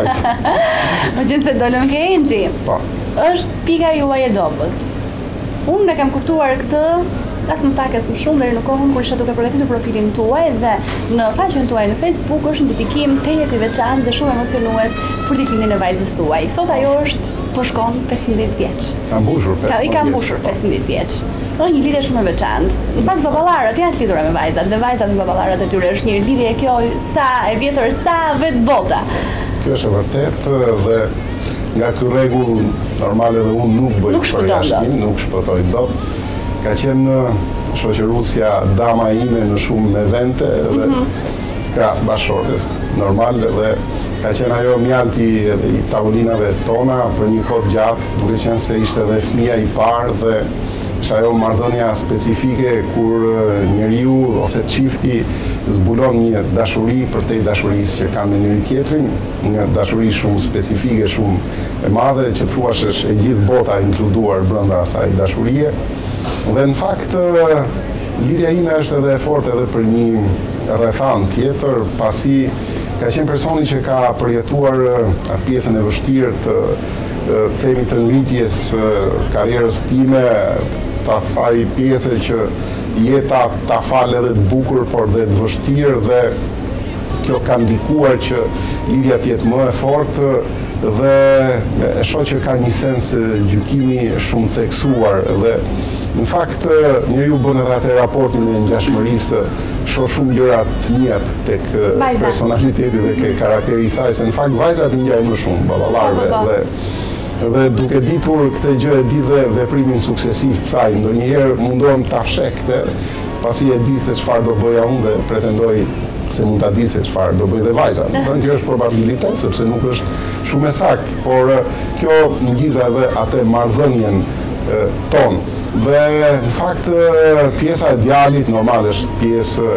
Më qenë se dolëm ke Engji. Po. Është pika juaj e dobët. Unë e kam kuptuar këtë as më pak as më shumë deri në kohën kur isha duke përgatitur profilin tuaj dhe në faqen tuaj në Facebook është një dedikim tejet i veçantë dhe shumë emocionues për ditëlindjen e vajzës tuaj. Sot ajo është po shkon pesëmbëdhjetë vjeç. Ka mbushur pesëmbëdhjetë. I ka mbushur pesëmbëdhjetë vjeç. Është një lidhje shumë e veçantë. Në fakt baballarët janë të lidhura me vajzat dhe vajzat me baballarët e tyre është një lidhje kjo sa e vjetër sa vet bota. Kjo është e vërtetë dhe nga ky rregull normal edhe unë nuk bëj përjashtim, nuk shpëtoj dot. Ka qenë shoqërusja dama ime në shumë evente dhe krahas bashkëshortes normal dhe ka qenë ajo mjalti edhe i tavolinave tona për një kohë gjatë, duke qenë se ishte edhe fëmia i parë dhe është ajo marrëdhënia specifike kur njeriu ose çifti zbulon një dashuri përtej dashurisë që kanë me njëri tjetrin, një dashuri shumë specifike, shumë e madhe që thuash është e gjithë bota inkluduar brenda asaj dashurie. Dhe në fakt lidhja ime është edhe e fortë edhe për një rrethan tjetër, pasi ka qenë personi që ka përjetuar atë pjesën e vështirë të themi të ngritjes karrierës time, të asaj pjese që jeta ta fal edhe të bukur, por dhe të vështirë dhe kjo ka ndikuar që lidhja të jetë më e fortë dhe e shoh që ka një sens gjykimi shumë theksuar dhe në fakt njeriu bën edhe atë raportin e ngjashmërisë, shoh shumë gjëra të mira tek personaliteti dhe ke karakteri i saj, se në fakt vajzat i ngjajnë më shumë baballarëve dhe dhe duke ditur këtë gjë e di dhe veprimin suksesiv të saj, ndonjëherë mundohem ta fsheh këtë, pasi e di se çfarë do bëja unë dhe pretendoj se mund ta di se çfarë do bëj dhe vajza. Do të thënë kjo është probabilitet sepse nuk është shumë e saktë, por kjo ngjiza edhe atë marrëdhënien ton. Dhe në fakt pjesa e djalit normal është pjesë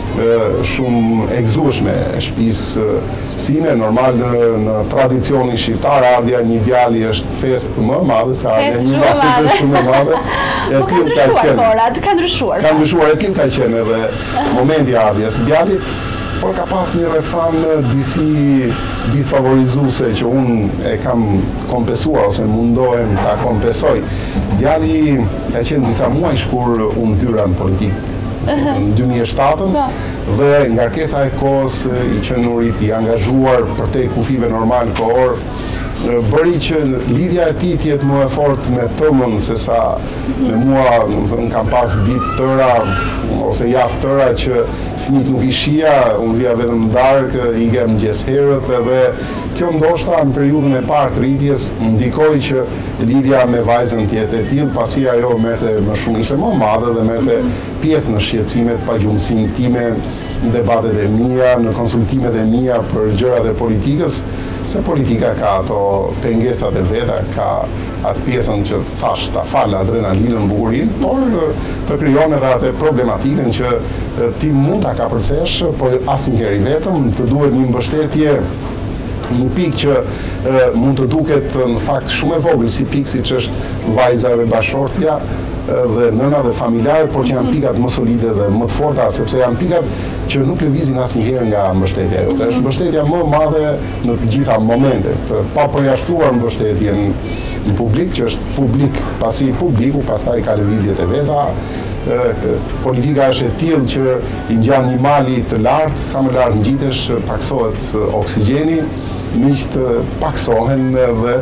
shumë e gëzueshme e shtëpisë sime, normal në, në tradicionin shqiptar ardha një djali është festë më e madhe se ardha një vajzë shumë e madhe. Po ka ndryshuar korat, ka ndryshuar. Ka ndryshuar, e tillë ka qenë edhe momenti i ardhjes djalit, por ka pas një rrethan disi disfavorizuese që unë e kam kompensuar ose mundohem ta kompensoj. Djali ka qenë disa muaj kur unë hyra në politikë në dy mijë e shtatë dhe ngarkesa e kohës i qenurit i angazhuar për te kufive normal kohor bëri që lidhja e tij të jetë më e fortë me tëmën se sa me mua. Në kam pas ditë tëra ose javë tëra që fëmijët nuk i shija, unë vija vetëm darkë, ige mëngjes herët edhe kjo ndoshta në periudhën e parë të rritjes ndikoi që lidhja me vajzën të jetë e tillë, pasi ajo merrte më shumë, ishte më e madhe dhe merrte pjesë në shqetësimet pa gjumësinë time, në debatet e mia, në konsultimet e mia për gjërat e politikës Se politika ka ato pengesat e veta, ka atë pjesën që thash ta falë adrenalinën, bukurinë, por të krijon edhe atë problematikën që ti mund ta kapërcesh, po asnjëherë i vetëm, të duhet një mbështetje, një pikë që e, mund të duket në fakt shumë e vogël si pikë siç është vajza dhe bashortja dhe nëna dhe familjarët, por që janë pikat më solide dhe më të forta, sepse janë pikat që nuk lëvizin asnjëherë nga mbështetja jote. Është mbështetja më e madhe në të gjitha momentet, pa përjashtuar mbështetjen në publik, që është publik pasi publiku, pastaj ka lëvizjet e veta. Politika është e tillë që i ngjan një mali të lartë, sa më lart ngjitesh, paksohet oksigjeni, miqt paksohen dhe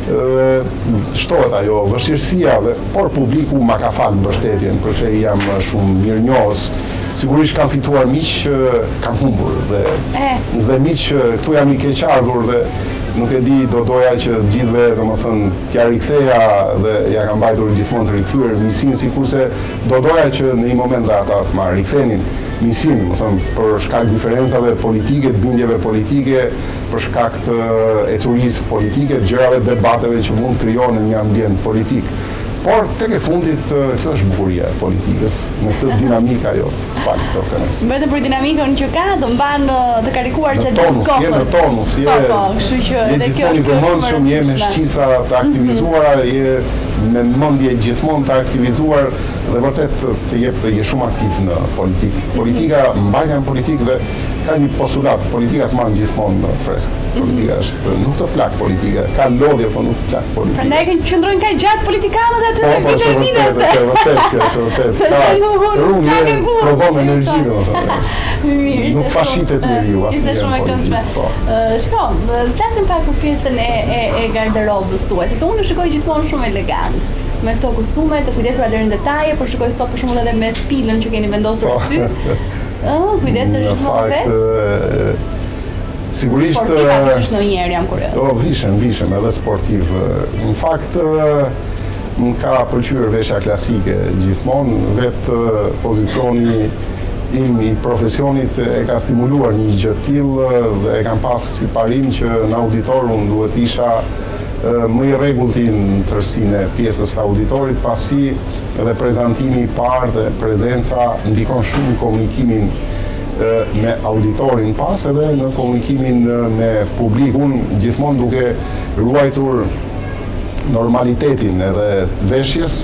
shtohet ajo vështirësia, dhe por publiku ma ka falë mbështetjen, përse jam shumë mirënjohës. Sigurisht kam fituar miq, kam humbur dhe dhe miq, këtu jam i keqardhur dhe nuk e di, do doja që gjithve, domethënë, t'ja riktheja dhe ja kam mbajtur gjithmonë të rikthyer miqsinë, sikurse do doja që në një moment dhe ata të ma rikthenin miqsinë, domethënë, për shkak diferencave politike, të bindjeve politike, për shkak të ecurisë politike, gjërave, debateve që mund të krijohen në një ambient politik. Por tek e fundit kjo është bukuria e politikës, në këtë dinamika jo, pak të kënaqësi. Vetëm për dinamikën që ka, do mban të karikuar që gjatë kohës. Në tonus, je, po, po, kështu që edhe kjo është vëmendshëm, je me shqisa të aktivizuara, je me mendje gjithmonë të aktivizuar dhe vërtet të jep je shumë aktiv në politikë. Politika, mbajtja në politikë dhe ka një postulat, politika të manë gjithmonë fresk. Politika është, nuk të plak politika, ka lodhje, po nuk plak politika. Prandaj që qëndrojnë ka gjatë politikanët aty në vitaminës. Po, po, është vërtet, është vërtet. Ka rrugë, prodhon energji, domethënë. Nuk fashitet njeriu asnjëherë në politikë. Shko, flasim pak për pjesën e e garderobës tuaj, sepse unë shikoj gjithmonë shumë elegant. Me këto kostume, të kujdesura deri në detaje, por shikoj sot për shembull edhe me spilën që keni vendosur aty. Oh, kujdesesh gjithmonë vetë. Sigurisht sportiva është ndonjëherë jam kurioz. Oh, vishem, vishem edhe sportiv. Në fakt më ka pëlqyer veshja klasike gjithmonë, vetë pozicioni im i profesionit e ka stimuluar një gjë të tillë dhe e kam pas si parim që në auditor unë duhet isha më i rregullti në tërësinë e pjesës së auditorit, pasi edhe prezantimi i parë dhe prezenca ndikon shumë në komunikimin me auditorin, pas edhe në komunikimin me publikun, gjithmonë duke ruajtur normalitetin edhe veshjes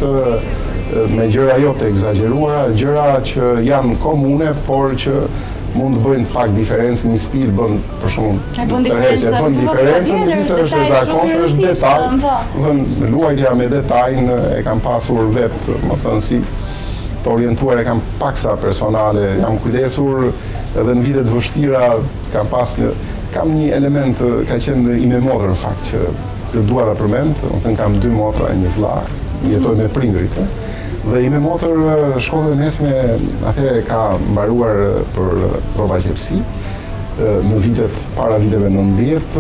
me gjëra jo të egzageruara, gjëra që janë komune, por që mund të bëjnë pak diferencë, një spil bën për shkakun tërheqje, bën diferencën, megjithëse është e zakonshme, është detaj. Luajtja me detajin e kam pasur vetë, më thënë si të orientuar, e kam paksa personale, jam kujdesur edhe në vitet vështira, kam pas një, kam një element, ka qenë i me motër në fakt, që të dua ta përmend, më thënë kam dy motra e një vlla, jetoj me prindrit. Dhe i me motër shkollën e mesme atëherë ka mbaruar për prova qepsi në vitet para viteve nëntëdhjetë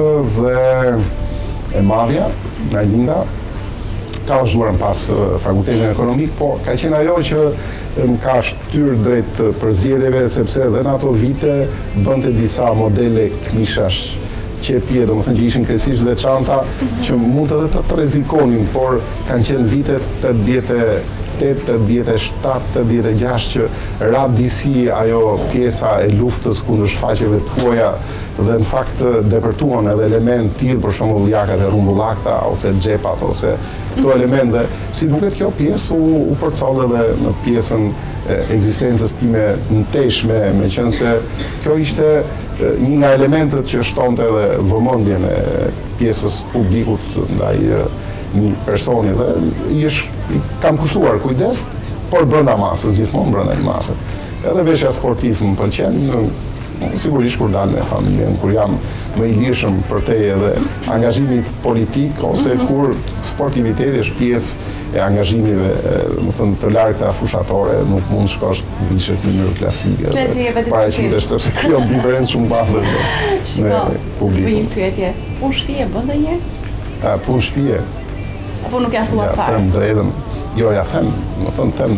dhe e madhja, nga Linda, ka vazhduar pas fakultetin ekonomik, po ka qenë ajo që më ka shtyr drejt përzgjedhjeve, sepse edhe në ato vite bënte disa modele kmishash qepje, do më thënë që ishin krejtësisht veçanta, që mund edhe të të rrezikonin, por kanë qenë vitet të djetë tetë, djetë shtatë, të djetë gjashtë që ra disi ajo pjesa e luftës kundër shfaqjeve të huaja dhe në fakt depërtuan edhe element tillë, për shembull jakat e rumbullakta ose xhepat ose këto elemente. Si duket kjo pjesë u, u përcoll edhe në pjesën e ekzistencës time në teshme, me qenë se kjo ishte një nga elementet që shtonte edhe vëmendjen e pjesës publikut ndaj një personi dhe i është, kam kushtuar kujdes, por brenda masës, gjithmonë brenda masës. Edhe veshja sportiv më pëlqen, sigurisht kur dal me familjen, kur jam më i lirshëm për te edhe angazhimit politik, ose kur sportiviteti është pjesë e angazhimive, më thënë, të largta fushatore, nuk mund shkosh të vishesh në mënyrë klasike dhe paraqitesh, sepse krijon diferencë shumë madhe me publikun. Bëjmë pyetje. Punë shtëpie bën ndonjëherë? Punë shtëpie. Apo nuk ja thua fare? Ja them drejtën. Jo, ja them, më thënë, them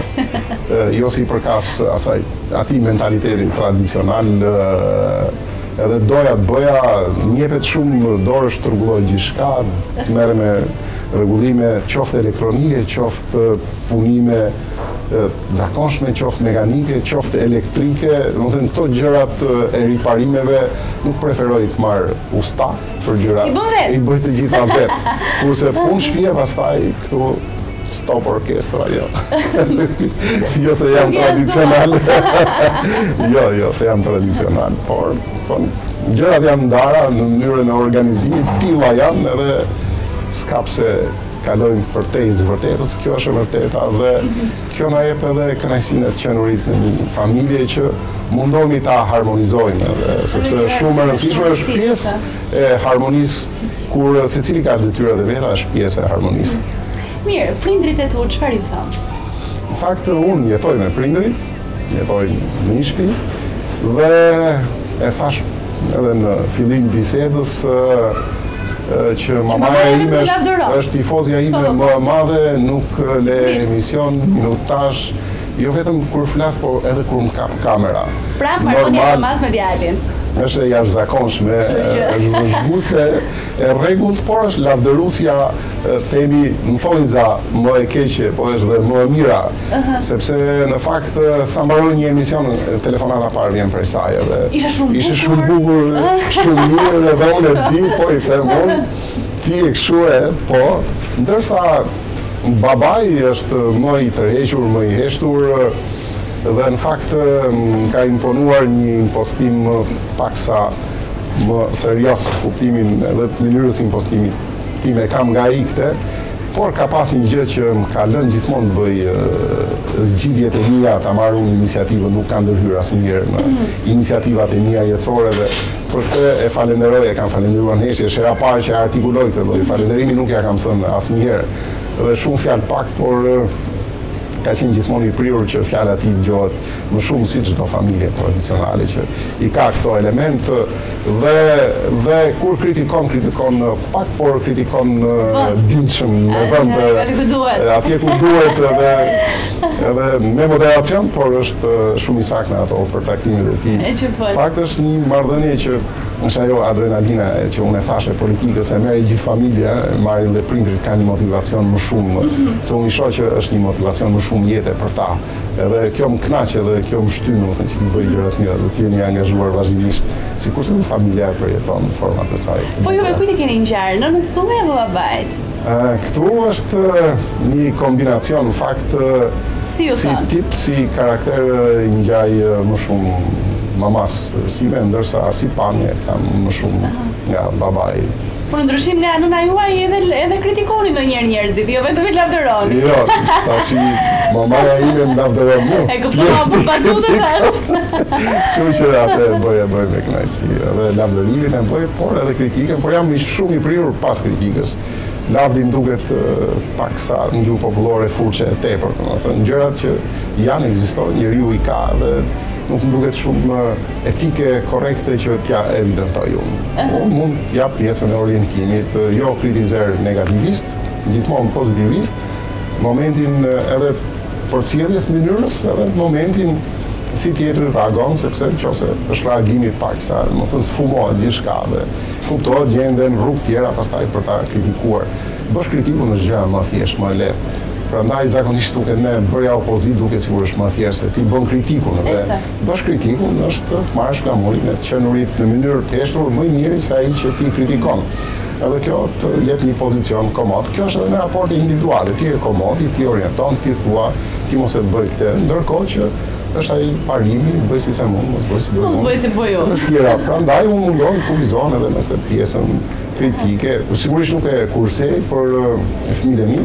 drejtën. Jo si përkas asaj, ati mentaliteti tradicional, edhe doja të bëja, njepet shumë dorë shtrëgulloj gjithçka, të merre me rregullime qoftë elektronike, qoftë punime zakonshme, qoftë mekanike, qoftë elektrike, do të thënë këto gjërat e riparimeve nuk preferoj të marr usta për gjëra. I bëj të gjitha vet. Kurse punë shtëpie pastaj këtu stop orkestra, jo. Jo se jam tradicional. Jo, jo, se jam tradicional, por thon, gjërat janë ndara në mënyrën e organizimit, tilla janë edhe s'ka pse kalojmë për te i zvërtetës, kjo është e vërteta dhe kjo na jep edhe kënaqësinë të qenurit në një familje që mundohemi ta harmonizojmë edhe sepse shumë e rëndësishme është pjesë e harmonisë kur secili ka detyrat e veta, është pjesë e harmonisë. Mirë, prindrit e tu çfarë i thon? Në fakt unë jetoj me prindrit, jetoj në një shtëpi dhe e thash edhe në fillim bisedës që mamaja ime është tifozja ime më e madhe, nuk le emision minutash, jo vetëm kur flas, por edhe kur më kap kamera. Pra, marrëdhënia e mas me djalin. Është e jashtëzakonshme, është vëzhguese e rregullt, por është lavdërusja, themi, në thonjza më e keqe, po është dhe më e mira, sepse në fakt sa mbaroi një emision, telefonata parë vjen prej saj edhe Ishe shumë ishte shumë bukur, shumë mirë edhe unë e di, po i them unë, ti e kështu e, po, ndërsa babai është më i tërhequr, më i heshtur, dhe në fakt ka imponuar një impostim paksa më serios, kuptimin edhe mënyrës impostimit tim e kam nga ikte, por ka pas një gjë që më ka lënë gjithmonë të bëj zgjidhjet e mia, ta marr unë iniciativën, nuk kam ndërhyrë asnjëherë në iniciativat e mia jetësore dhe për këtë e falenderoj, e kam falendëruar Heshti, është hera parë që e artikuloj këtë lloj falenderimi, nuk ja kam thënë asnjëherë. Dhe shumë fjalë pak, por ka qenë gjithmonë i prirur që fjala e tij dëgohet më shumë si çdo familje tradicionale që i ka këto element dhe dhe kur kritikon kritikon pak, por kritikon bindshëm në vend atje ku duhet edhe edhe me moderacion, por është shumë i saktë në ato përcaktimet e tij. Fakti është një marrëdhënie që është ajo adrenalina që unë e thashe politikës, e merri gjithë familja, marrin dhe prindrit kanë një motivacion më shumë, se unë i shoh që është një motivacion më shumë jetë për ta. Edhe kjo më kënaq edhe kjo më shtyn, do të thënë që të bëj gjëra të mira, të jeni angazhuar vazhdimisht, sikurse një familja përjeton në format e saj. Po ju me kujt e keni ngjarë, nënës tuaj apo babait? Këtu është një kombinacion, në fakt, si, si tip, si karakter ngjaj më shumë mamas si me, ndërsa si pamje kam më shumë nga babai. Por ndryshim nga nëna juaj edhe, edhe kritikoni ndonjëherë njerëzit, jo vetëm i lavdëroni. Jo, tash mamaja ime më lavdëron mua. E kuptova po batutë tash. Kështu që atë bëj e bëj me kënaqësi. Edhe lavdërimin e bëj, por edhe kritikën, por jam shumë i prirur pas kritikës. Lavdi më duket paksa në gjuhë popullore fuqe e tepër, domethënë gjërat që janë ekzistojnë, njeriu i ka dhe nuk më duket shumë etike korekte që t'ja evidentoj unë. Unë mund t'ja pjesën e orientimit, jo kritizer negativist, gjithmonë pozitivist, momentin edhe përcjelljes mënyrës, edhe momentin si tjetër reagon, sepse nëse është reagimi paksa, më thënë sfumohet gjithçka dhe kuptohet gjenden rrugë tjera pastaj për ta kritikuar. Bësh kritikun është gjë më thjesht, më e lehtë. Prandaj zakonisht duke ne bërja opozit duke sigur është më thjesht se ti bën kritikun dhe bësh kritikun është të marrësh flamurin e të qenurit në mënyrë të heshtur më i miri se ai që ti kritikon. Edhe kjo të jep një pozicion komod. Kjo është edhe në raporte individuale, ti e komodi, ti orienton, ti thua, ti mos e bëj këtë, ndërkohë që është ai parimi, bëj si them unë, mos bëj si bëj unë. Mos bëj si bëj unë. Tjera, prandaj unë mundon të kufizon edhe në këtë pjesën kritike. Sigurisht nuk e kursej për fëmijët e mi.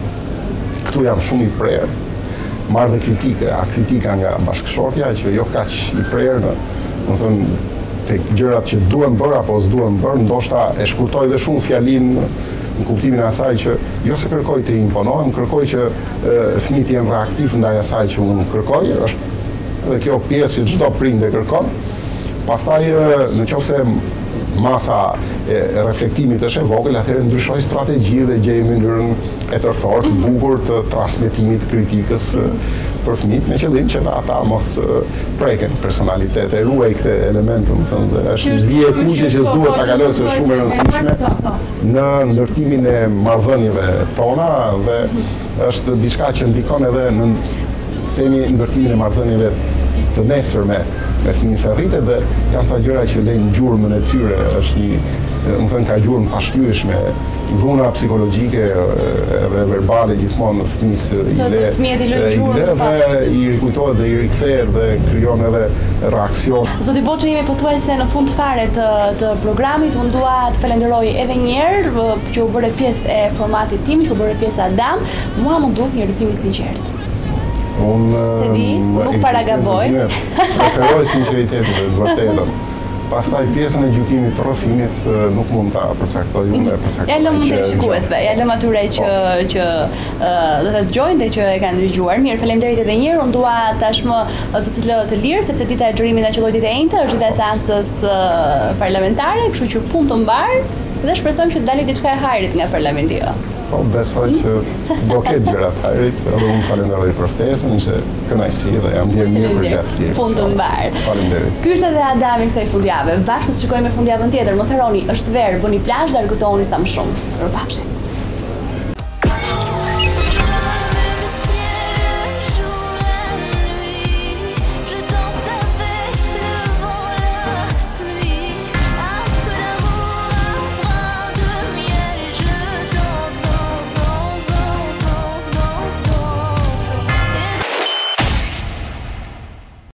Këtu jam shumë i prerë, marrë dhe kritike, a kritika nga bashkëshortja që jo kaq i prerë në, më thënë, tek gjërat që duhen bërë apo s'duhen bërë, ndoshta e shkurtoj dhe shumë fjalin në kuptimin e asaj që jo se kërkoj të imponohem, kërkoj që fëmijët jenë reaktiv ndaj asaj që unë kërkoj, është edhe kjo pjesë që çdo prind e kërkon. Pastaj nëse masa e reflektimit është e vogël, atëherë ndryshoj strategji dhe gjej mënyrën e tërthorë, të bukur të transmetimit të kritikës për fëmijët me qëllim që ata mos preken personalitete, ruaj këtë element, më thënë, dhe është një vije kuqe që s'duhet ta kalojë, është shumë e rëndësishme në ndërtimin e marrëdhënieve tona dhe është diçka që ndikon edhe në themi ndërtimin e marrëdhënieve të nesërme me fëmijën së rritet dhe janë ca gjëra që lejnë gjurmën e tyre, është një, më thënë, ka gjurmë pashlyeshme, dhuna psikologjike edhe verbale gjithmonë fëmijës i le dhe i rikujtohet dhe i rikthehet dhe krijon edhe reaksion. Zoti Boçi, jemi pothuajse në fund fare të, të programit. Unë dua të falenderoj edhe një herë që u bëre pjesë e formatit tim, që u bëre pjesë Adam. Mua më duk një rrëfim i sinqert. Unë se di, nuk paragaboj. Preferoj sinqeritetin dhe vërtetën. Pastaj pjesën e gjykimit të rrëfimit nuk mund ta përcaktoj unë e përcaktoj. Ja lëm të shikuesve, ja lëm atyre që që do të dëgjojnë dhe që e kanë dëgjuar. Mirë, faleminderit edhe një herë. Unë dua tashmë të të lë të lirë sepse dita e xhirimit nga qelloj ditë e njëjtë është dita e seancës parlamentare, kështu që punë të mbar dhe shpresojmë që të dalë diçka e hajrit nga parlamenti. Po, besoj që do ketë gjëra të hajrit, edhe unë falenderoj për ftesën, ishte kënaqësi dhe jam ndjer mirë për gjatë tjerë. Punë të mbar. Faleminderit. Ky është edhe Adami kësaj fundjave. Bashkë të shikojmë fundjavën tjetër. Mos harroni, është verë, bëni plazh, largëtohuni sa më shumë. Mirupafshim.